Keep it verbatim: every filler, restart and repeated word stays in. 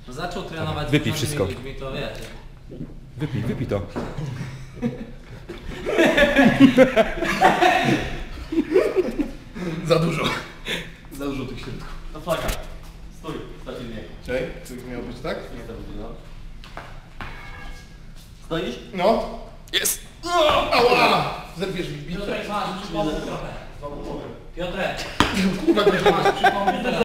No zaczął trenować... Wypij wszystko. Mi to, wiesz. Wypij, wypij to. Za dużo. Za dużo tych środków. To flaka. Stój, stabilnie. Czekaj, to miało być tak? Nie to będzie, no. Stoisz? No. Jest! Ała! Zerwiesz mi bitwę. Piotrek, masz, przypomnę trochę. Piotrek! Kurwa, nie masz, przypomnę.